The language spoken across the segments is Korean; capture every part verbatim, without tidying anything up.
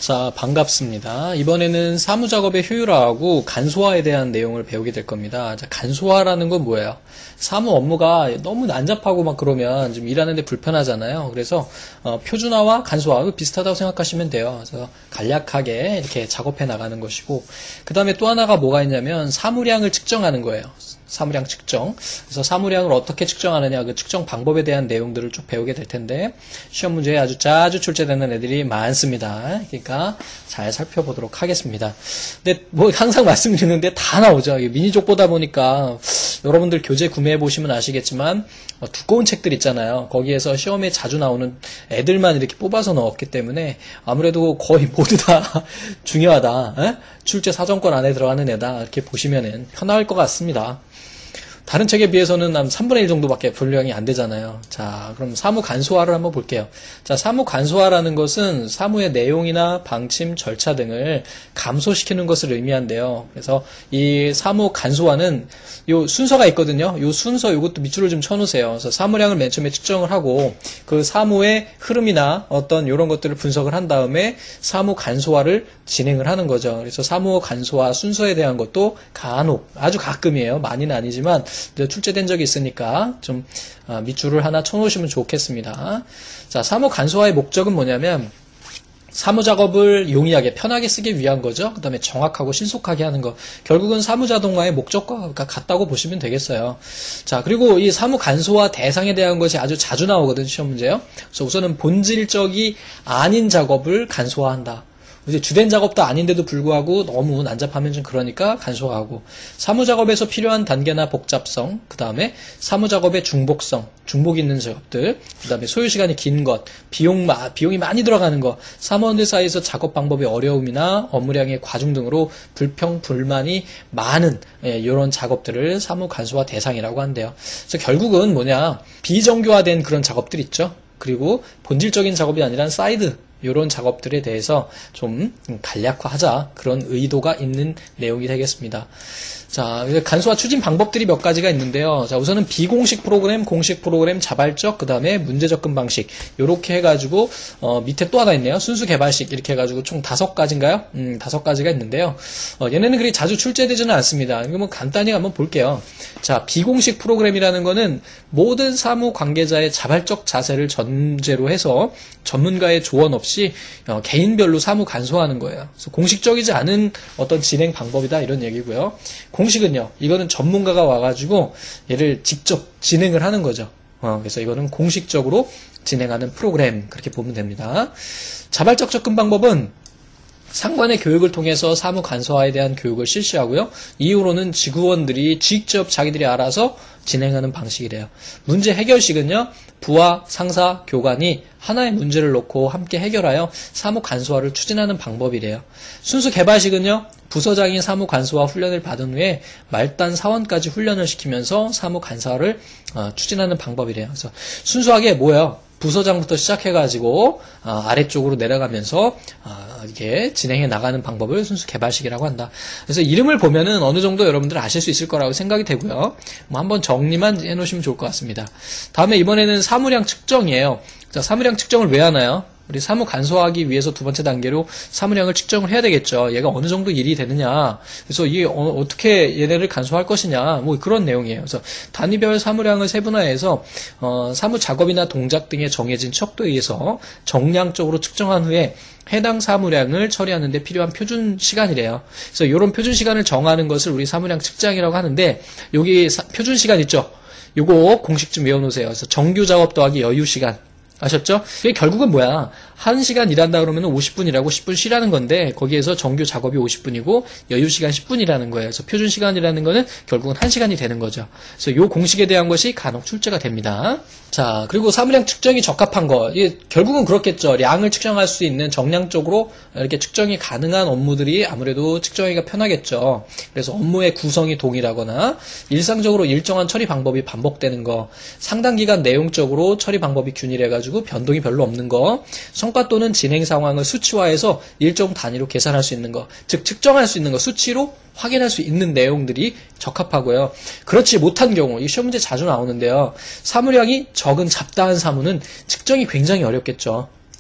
자, 반갑습니다. 이번에는 사무작업의 효율화하고 간소화에 대한 내용을 배우게 될 겁니다. 자, 간소화라는 건 뭐예요? 사무 업무가 너무 난잡하고 막 그러면 좀 일하는데 불편하잖아요. 그래서 어, 표준화와 간소화 비슷하다고 생각하시면 돼요. 그래서 간략하게 이렇게 작업해 나가는 것이고, 그 다음에 또 하나가 뭐가 있냐면 사무량을 측정하는 거예요. 사무량 측정. 그래서 사무량을 어떻게 측정하느냐, 그 측정 방법에 대한 내용들을 쭉 배우게 될 텐데, 시험 문제에 아주 자주 출제되는 애들이 많습니다. 그러니까 잘 살펴보도록 하겠습니다. 근데 뭐 항상 말씀드리는데 다 나오죠. 미니족 보다 보니까 여러분들 교재 구매해 보시면 아시겠지만 어, 두꺼운 책들 있잖아요. 거기에서 시험에 자주 나오는 애들만 이렇게 뽑아서 넣었기 때문에 아무래도 거의 모두 다 중요하다. 에? 출제 사정권 안에 들어가는 애다. 이렇게 보시면은 편할 것 같습니다. 다른 책에 비해서는 한 삼분의 일 정도밖에 분량이 안 되잖아요. 자, 그럼 사무 간소화를 한번 볼게요. 자, 사무 간소화라는 것은 사무의 내용이나 방침, 절차 등을 감소시키는 것을 의미한대요. 그래서 이 사무 간소화는 요 순서가 있거든요. 요 순서 요것도 밑줄을 좀 쳐놓으세요. 그래서 사무량을 맨 처음에 측정을 하고 그 사무의 흐름이나 어떤 이런 것들을 분석을 한 다음에 사무 간소화를 진행을 하는 거죠. 그래서 사무 간소화 순서에 대한 것도 간혹, 아주 가끔이에요. 많이는 아니지만 출제된 적이 있으니까 좀 밑줄을 하나 쳐놓으시면 좋겠습니다. 자, 사무 간소화의 목적은 뭐냐면 사무작업을 용이하게 편하게 쓰기 위한 거죠. 그 다음에 정확하고 신속하게 하는 거. 결국은 사무자동화의 목적과 같다고 보시면 되겠어요. 자, 그리고 이 사무 간소화 대상에 대한 것이 아주 자주 나오거든요. 시험 문제요. 그래서 우선은 본질적이 아닌 작업을 간소화한다. 이제 주된 작업도 아닌데도 불구하고 너무 난잡하면 좀 그러니까 간소화하고, 사무작업에서 필요한 단계나 복잡성, 그 다음에 사무작업의 중복성, 중복 있는 작업들, 그 다음에 소요시간이 긴 것, 비용, 비용이 많이 들어가는 것, 사무원들 사이에서 작업 방법의 어려움이나 업무량의 과중 등으로 불평, 불만이 많은 예, 이런 작업들을 사무 간소화 대상이라고 한대요. 그래서 결국은 뭐냐, 비정교화된 그런 작업들 있죠. 그리고 본질적인 작업이 아니라 사이드, 이런 작업들에 대해서 좀 간략화하자, 그런 의도가 있는 내용이 되겠습니다. 자, 간소화 추진 방법들이 몇 가지가 있는데요. 자, 우선은 비공식 프로그램, 공식 프로그램, 자발적, 그 다음에 문제 접근 방식, 요렇게 해가지고 어, 밑에 또 하나 있네요. 순수 개발식, 이렇게 해가지고 총 다섯 가지인가요? 음, 다섯 가지가 있는데요. 어, 얘네는 그리 자주 출제되지는 않습니다. 이거 뭐 간단히 한번 볼게요. 자, 비공식 프로그램이라는 거는 모든 사무 관계자의 자발적 자세를 전제로 해서 전문가의 조언 없이 어, 개인별로 사무 간소화하는 거예요. 그래서 공식적이지 않은 어떤 진행 방법이다, 이런 얘기고요. 공식은요, 이거는 전문가가 와가지고 얘를 직접 진행을 하는 거죠. 어, 그래서 이거는 공식적으로 진행하는 프로그램, 그렇게 보면 됩니다. 자발적 접근 방법은 상관의 교육을 통해서 사무 간소화에 대한 교육을 실시하고요. 이후로는 직원들이 직접 자기들이 알아서 진행하는 방식이래요. 문제 해결식은요, 부하, 상사, 교관이 하나의 문제를 놓고 함께 해결하여 사무 간소화를 추진하는 방법이래요. 순수 개발식은요, 부서장이 사무 간소화 훈련을 받은 후에 말단 사원까지 훈련을 시키면서 사무 간소화를 어, 추진하는 방법이래요. 그래서 순수하게 뭐예요? 부서장부터 시작해가지고 어, 아래쪽으로 내려가면서 어, 이렇게 진행해 나가는 방법을 순수 개발식이라고 한다. 그래서 이름을 보면은 어느 정도 여러분들 아실 수 있을 거라고 생각이 되고요. 뭐 한번 정리만 해놓으시면 좋을 것 같습니다. 다음에 이번에는 사무량 측정이에요. 자, 사무량 측정을 왜 하나요? 우리 사무 간소화하기 위해서 두 번째 단계로 사무량을 측정을 해야 되겠죠. 얘가 어느 정도 일이 되느냐. 그래서 이게 어, 어떻게 얘네를 간소화할 것이냐. 뭐 그런 내용이에요. 그래서 단위별 사무량을 세분화해서 어, 사무 작업이나 동작 등에 정해진 척도에 의해서 정량적으로 측정한 후에 해당 사무량을 처리하는 데 필요한 표준 시간이래요. 그래서 이런 표준 시간을 정하는 것을 우리 사무량 측정이라고 하는데, 여기 사, 표준 시간 있죠. 요거 공식 좀 외워놓으세요. 그래서 정규 작업 더하기 여유 시간. 아셨죠? 이게 결국은 뭐야? 한 시간 일한다 그러면 오십 분 일하고 십 분 쉬라는 건데, 거기에서 정규 작업이 오십 분이고 여유 시간 십 분이라는 거예요. 그래서 표준 시간이라는 거는 결국은 한 시간이 되는 거죠. 그래서 요 공식에 대한 것이 간혹 출제가 됩니다. 자, 그리고 사무량 측정이 적합한 거. 이게 결국은 그렇겠죠. 량을 측정할 수 있는 정량적으로 이렇게 측정이 가능한 업무들이 아무래도 측정하기가 편하겠죠. 그래서 업무의 구성이 동일하거나 일상적으로 일정한 처리 방법이 반복되는 거, 상당 기간 내용적으로 처리 방법이 균일해가지고 변동이 별로 없는 거, 성과 또는 진행 상황을 수치화해서 일정 단위로 계산할 수 있는 거, 즉 측정할 수 있는 거, 수치로 확인할 수 있는 내용들이 적합하고요. 그렇지 못한 경우, 이 시험 문제 자주 나오는데요. 사무량이 적은 잡다한 사무는 측정이 굉장히 어렵겠죠.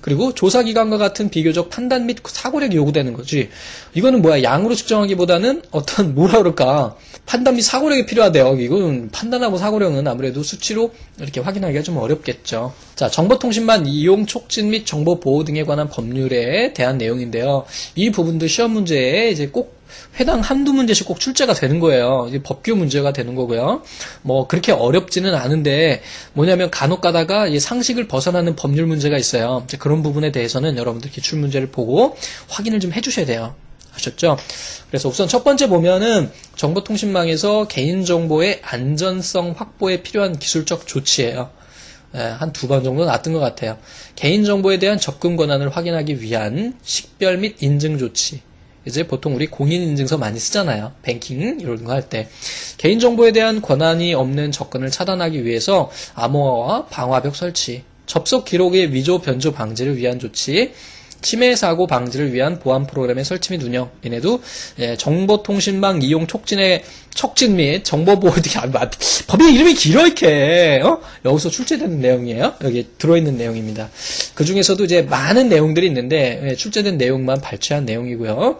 그리고 조사기간과 같은 비교적 판단 및 사고력이 요구되는 거지. 이거는 뭐야, 양으로 측정하기보다는 어떤 뭐라 그럴까, 판단 및 사고력이 필요하대요. 이건 판단하고 사고력은 아무래도 수치로 이렇게 확인하기가 좀 어렵겠죠. 자, 정보통신망 이용 촉진 및 정보 보호 등에 관한 법률에 대한 내용인데요. 이 부분도 시험 문제에 이제 꼭 회당 한두 문제씩 꼭 출제가 되는 거예요. 이제 법규 문제가 되는 거고요. 뭐 그렇게 어렵지는 않은데 뭐냐면 간혹 가다가 이 상식을 벗어나는 법률 문제가 있어요. 이제 그런 부분에 대해서는 여러분들 기출 문제를 보고 확인을 좀 해주셔야 돼요. 아셨죠? 그래서 우선 첫 번째 보면은 정보통신망에서 개인정보의 안전성 확보에 필요한 기술적 조치예요. 예, 한 두 번 정도 나왔던 것 같아요. 개인정보에 대한 접근 권한을 확인하기 위한 식별 및 인증 조치. 이제 보통 우리 공인인증서 많이 쓰잖아요. 뱅킹 이런 거 할 때. 개인정보에 대한 권한이 없는 접근을 차단하기 위해서 암호화와 방화벽 설치, 접속 기록의 위조 변조 방지를 위한 조치, 침해 사고 방지를 위한 보안 프로그램의 설치 및 운영. 얘네도 예, 정보통신망 이용 촉진의 촉진 및 정보보호 등이 법의 이름이 길어 이렇게 어? 여기서 출제되는 내용이에요. 여기 들어있는 내용입니다. 그 중에서도 이제 많은 내용들이 있는데 예, 출제된 내용만 발췌한 내용이고요.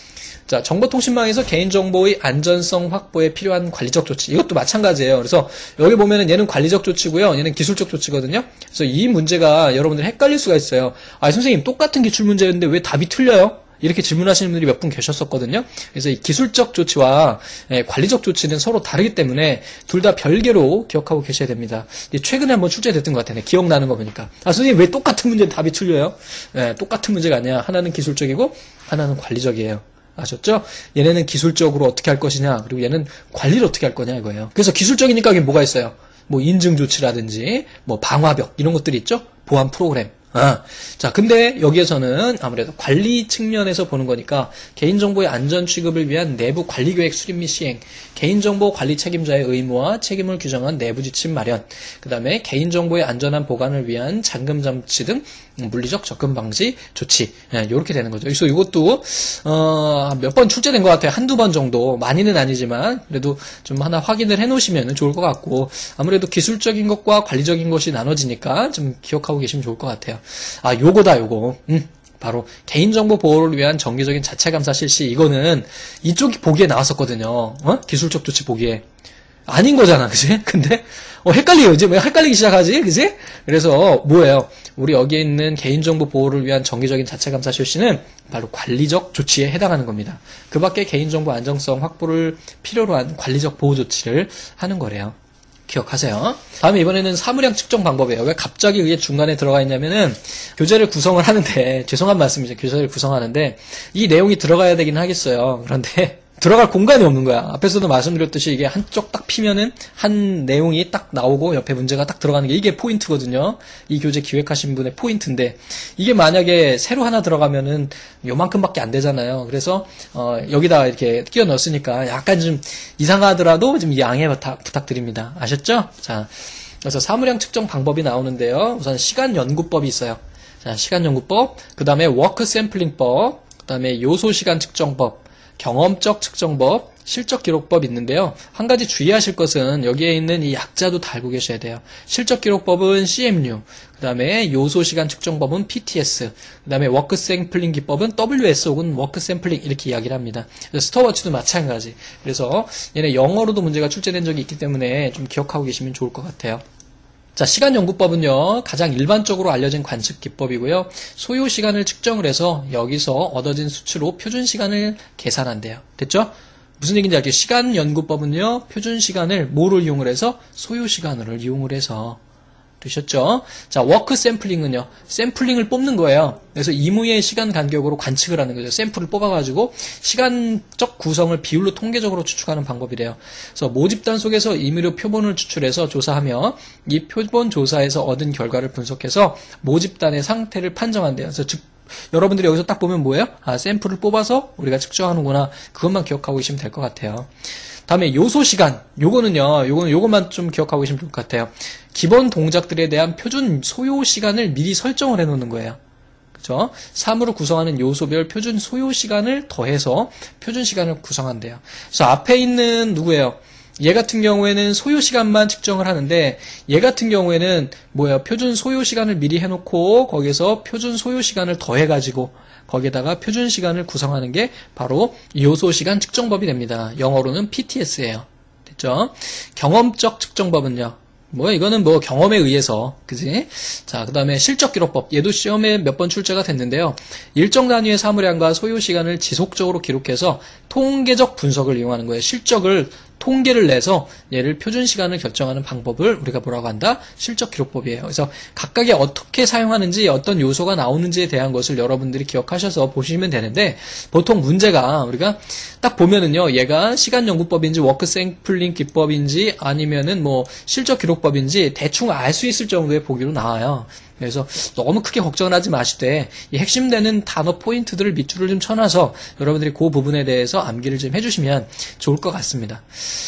자, 정보통신망에서 개인정보의 안전성 확보에 필요한 관리적 조치. 이것도 마찬가지예요. 그래서 여기 보면은 얘는 관리적 조치고요. 얘는 기술적 조치거든요. 그래서 이 문제가 여러분들 헷갈릴 수가 있어요. 아, 선생님 똑같은 기출 문제였는데 왜 답이 틀려요? 이렇게 질문하시는 분들이 몇 분 계셨었거든요. 그래서 이 기술적 조치와 관리적 조치는 서로 다르기 때문에 둘 다 별개로 기억하고 계셔야 됩니다. 최근에 한번 출제됐던 것 같아요. 기억나는 거 보니까. 아, 선생님 왜 똑같은 문제는 답이 틀려요? 네, 똑같은 문제가 아니야. 하나는 기술적이고 하나는 관리적이에요. 아셨죠? 얘네는 기술적으로 어떻게 할 것이냐, 그리고 얘는 관리를 어떻게 할 거냐 이거예요. 그래서 기술적이니까 여기 뭐가 있어요? 뭐 인증 조치라든지 뭐 방화벽 이런 것들이 있죠? 보안 프로그램. 아, 자, 근데 여기에서는 아무래도 관리 측면에서 보는 거니까 개인정보의 안전 취급을 위한 내부 관리계획 수립 및 시행, 개인정보 관리 책임자의 의무와 책임을 규정한 내부 지침 마련, 그 다음에 개인정보의 안전한 보관을 위한 잠금 장치 등 물리적 접근 방지 조치, 이렇게 되는 거죠. 그래서 이것도 어, 몇 번 출제된 것 같아요. 한두 번 정도. 많이는 아니지만 그래도 좀 하나 확인을 해놓으시면 좋을 것 같고, 아무래도 기술적인 것과 관리적인 것이 나눠지니까 좀 기억하고 계시면 좋을 것 같아요. 아, 요거다, 요거. 음, 바로 개인정보 보호를 위한 정기적인 자체감사 실시. 이거는 이쪽 보기에 나왔었거든요. 어? 기술적 조치 보기에. 아닌 거잖아, 그지? 근데 어, 헷갈려요. 이제 왜 헷갈리기 시작하지, 그지? 그래서 뭐예요? 우리 여기에 있는 개인정보 보호를 위한 정기적인 자체감사 실시는 바로 관리적 조치에 해당하는 겁니다. 그 밖에 개인정보 안정성 확보를 필요로 한 관리적 보호 조치를 하는 거래요. 기억하세요. 다음에 이번에는 사무량 측정 방법이에요. 왜 갑자기 그게 중간에 들어가 있냐면은 교재를 구성을 하는데, 죄송한 말씀이죠. 교재를 구성하는데 이 내용이 들어가야 되긴 하겠어요. 그런데 들어갈 공간이 없는 거야. 앞에서도 말씀드렸듯이 이게 한쪽 딱 피면은 한 내용이 딱 나오고 옆에 문제가 딱 들어가는 게 이게 포인트거든요. 이 교재 기획하신 분의 포인트인데, 이게 만약에 새로 하나 들어가면은 요만큼밖에 안 되잖아요. 그래서 어, 여기다 이렇게 끼워 넣었으니까 약간 좀 이상하더라도 좀 양해 부탁, 부탁드립니다. 아셨죠? 자, 그래서 사무량 측정 방법이 나오는데요. 우선 시간 연구법이 있어요. 자, 시간 연구법, 그 다음에 워크 샘플링법, 그 다음에 요소 시간 측정법, 경험적 측정법, 실적 기록법 있는데요. 한 가지 주의하실 것은 여기에 있는 이 약자도 다 알고 계셔야 돼요. 실적 기록법은 씨엠유, 그 다음에 요소 시간 측정법은 피티에스, 그 다음에 워크 샘플링 기법은 더블유에스 혹은 워크 샘플링 이렇게 이야기를 합니다. 그래서 스톱워치도 마찬가지. 그래서 얘네 영어로도 문제가 출제된 적이 있기 때문에 좀 기억하고 계시면 좋을 것 같아요. 자, 시간연구법은요, 가장 일반적으로 알려진 관측 기법이고요. 소요 시간을 측정을 해서 여기서 얻어진 수치로 표준 시간을 계산한대요. 됐죠? 무슨 얘기인지 알겠죠? 시간연구법은요, 표준 시간을 뭐를 이용을 해서? 소요 시간을 이용을 해서. 되셨죠? 자, 워크 샘플링은요, 샘플링을 뽑는 거예요. 그래서 임의의 시간 간격으로 관측을 하는 거죠. 샘플을 뽑아가지고 시간적 구성을 비율로 통계적으로 추측하는 방법이래요. 그래서 모집단 속에서 임의로 표본을 추출해서 조사하며 이 표본 조사에서 얻은 결과를 분석해서 모집단의 상태를 판정한대요. 그래서 즉 여러분들이 여기서 딱 보면 뭐예요? 아, 샘플을 뽑아서 우리가 측정하는구나. 그것만 기억하고 계시면 될 것 같아요. 다음에 요소 시간. 요거는요, 요거는 요것만 좀 기억하고 계시면 좋을 것 같아요. 기본 동작들에 대한 표준 소요 시간을 미리 설정을 해 놓는 거예요. 그죠? 삼으로 구성하는 요소별 표준 소요 시간을 더해서 표준 시간을 구성한대요. 그래서 앞에 있는 누구예요? 얘 같은 경우에는 소요 시간만 측정을 하는데 얘 같은 경우에는 뭐야 표준 소요 시간을 미리 해놓고 거기서 표준 소요 시간을 더해가지고 거기에다가 표준 시간을 구성하는 게 바로 요소 시간 측정법이 됩니다. 영어로는 피티에스예요. 됐죠? 경험적 측정법은요. 뭐 이거는 뭐 경험에 의해서 그지? 자, 그다음에 실적 기록법. 얘도 시험에 몇 번 출제가 됐는데요. 일정 단위의 사물량과 소요 시간을 지속적으로 기록해서 통계적 분석을 이용하는 거예요. 실적을 통계를 내서 얘를 표준 시간을 결정하는 방법을 우리가 뭐라고 한다? 실적 기록법이에요. 그래서 각각에 어떻게 사용하는지 어떤 요소가 나오는지에 대한 것을 여러분들이 기억하셔서 보시면 되는데 보통 문제가 우리가 딱 보면은요. 얘가 시간 연구법인지 워크 샘플링 기법인지 아니면은 뭐 실적 기록법인지 대충 알 수 있을 정도의 보기로 나와요. 그래서 너무 크게 걱정을 하지 마시되 이 핵심되는 단어 포인트들을 밑줄을 좀 쳐놔서 여러분들이 그 부분에 대해서 암기를 좀 해주시면 좋을 것 같습니다.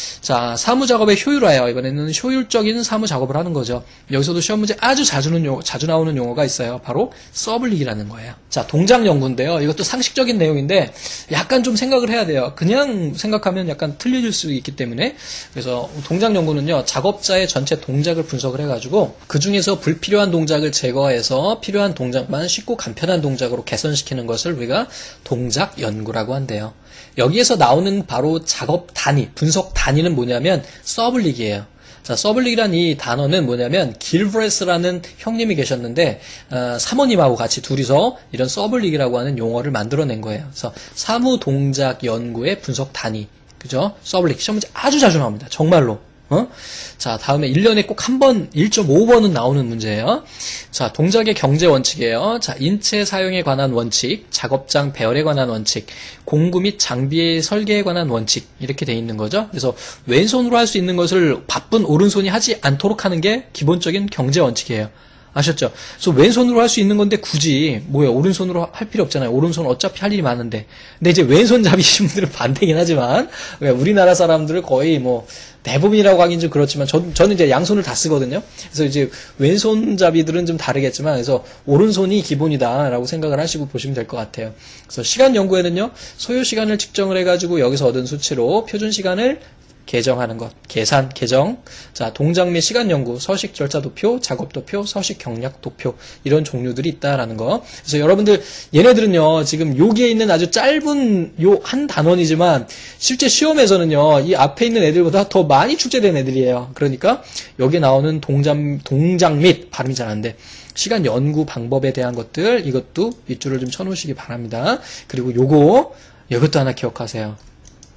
자, 사무작업의 효율화예요. 이번에는 효율적인 사무작업을 하는 거죠. 여기서도 시험 문제 아주 자주는 용, 자주 나오는 용어가 있어요. 바로 서블릭이라는 거예요. 자, 동작 연구인데요. 이것도 상식적인 내용인데 약간 좀 생각을 해야 돼요. 그냥 생각하면 약간 틀려질 수 있기 때문에 그래서 동작 연구는요. 작업자의 전체 동작을 분석을 해가지고 그 중에서 불필요한 동작을 제거해서 필요한 동작만 쉽고 간편한 동작으로 개선시키는 것을 우리가 동작 연구라고 한대요. 여기에서 나오는 바로 작업 단위, 분석 단위는 뭐냐면 서블릭이에요. 자, 서블릭이란 이 단어는 뭐냐면 길브레스라는 형님이 계셨는데 어, 사모님하고 같이 둘이서 이런 서블릭이라고 하는 용어를 만들어낸 거예요. 그래서 사무 동작 연구의 분석 단위, 그죠? 서블릭 시험 문제 아주 자주 나옵니다. 정말로. 어? 자, 다음에 일 년에 꼭 한 번, 일 점 오 번은 나오는 문제예요. 자, 동작의 경제 원칙이에요. 자, 인체 사용에 관한 원칙, 작업장 배열에 관한 원칙, 공구 및 장비의 설계에 관한 원칙, 이렇게 돼 있는 거죠. 그래서 왼손으로 할 수 있는 것을 바쁜 오른손이 하지 않도록 하는 게 기본적인 경제 원칙이에요. 아셨죠? 그래서 왼손으로 할 수 있는 건데 굳이 뭐야 오른손으로 할 필요 없잖아요. 오른손 어차피 할 일이 많은데. 근데 이제 왼손잡이신 분들은 반대긴 하지만 우리나라 사람들은 거의 뭐 대부분이라고 하긴 좀 그렇지만 저, 저는 이제 양손을 다 쓰거든요. 그래서 이제 왼손잡이들은 좀 다르겠지만 그래서 오른손이 기본이다라고 생각을 하시고 보시면 될 것 같아요. 그래서 시간 연구에는요. 소요 시간을 측정을 해가지고 여기서 얻은 수치로 표준 시간을 계정하는 것, 계산, 계정, 자, 동작 및 시간 연구, 서식 절차 도표, 작업 도표, 서식 경략 도표, 이런 종류들이 있다라는 거. 그래서 여러분들, 얘네들은요, 지금 여기에 있는 아주 짧은 요 한 단원이지만, 실제 시험에서는요, 이 앞에 있는 애들보다 더 많이 출제된 애들이에요. 그러니까, 여기 나오는 동작, 동작 및, 발음이 잘 안 돼. 시간 연구 방법에 대한 것들, 이것도 밑줄을 좀 쳐놓으시기 바랍니다. 그리고 요거, 이것도 하나 기억하세요.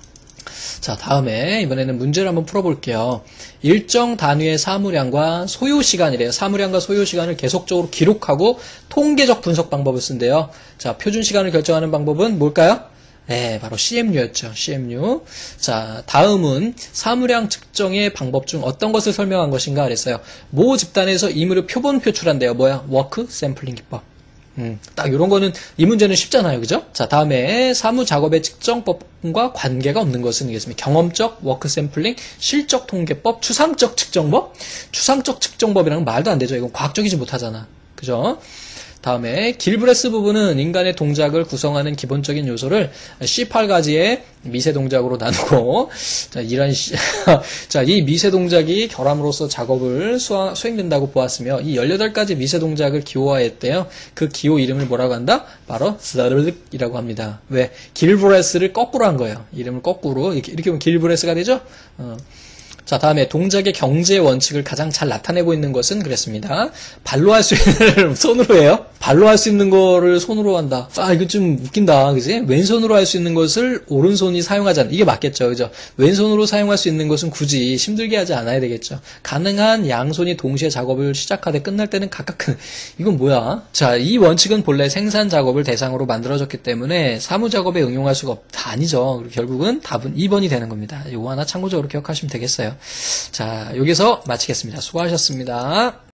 자, 다음에 이번에는 문제를 한번 풀어볼게요. 일정 단위의 사무량과 소요시간이래요. 사무량과 소요시간을 계속적으로 기록하고 통계적 분석 방법을 쓴대요. 자, 표준시간을 결정하는 방법은 뭘까요? 네, 바로 씨엠유였죠. 씨엠유. 자, 다음은 사무량 측정의 방법 중 어떤 것을 설명한 것인가 그랬어요. 모 집단에서 임의로 표본 표출한대요. 뭐야? 워크 샘플링 기법. 음, 딱 이런 거는 이 문제는 쉽잖아요, 그죠? 자, 다음에 사무 작업의 측정법과 관계가 없는 것은 이겠습니다. 경험적 워크 샘플링, 실적 통계법, 추상적 측정법. 추상적 측정법이라는 건 말도 안 되죠. 이건 과학적이지 못하잖아, 그죠? 다음에 길브레스 부분은 인간의 동작을 구성하는 기본적인 요소를 십팔 가지의 미세 동작으로 나누고 자, 이런 시, 자, 이 미세 동작이 결함으로써 작업을 수하, 수행된다고 보았으며 이 열여덟 가지 미세 동작을 기호화했대요. 그 기호 이름을 뭐라고 한다? 바로 스르륵이라고 합니다. 왜? 길브레스를 거꾸로 한 거예요. 이름을 거꾸로 이렇게, 이렇게 보면 길브레스가 되죠? 어. 자, 다음에 동작의 경제 원칙을 가장 잘 나타내고 있는 것은 그랬습니다. 발로 할 수 있는 손으로 해요. 발로 할 수 있는 거를 손으로 한다. 아, 이거 좀 웃긴다. 그지? 왼손으로 할 수 있는 것을 오른손이 사용하지 않는. 이게 맞겠죠. 그죠? 왼손으로 사용할 수 있는 것은 굳이 힘들게 하지 않아야 되겠죠. 가능한 양손이 동시에 작업을 시작하되 끝날 때는 각각 큰. 이건 뭐야? 자, 이 원칙은 본래 생산 작업을 대상으로 만들어졌기 때문에 사무 작업에 응용할 수가 없다. 아니죠. 결국은 답은 이 번이 되는 겁니다. 이거 하나 참고적으로 기억하시면 되겠어요. 자, 여기서 마치겠습니다. 수고하셨습니다.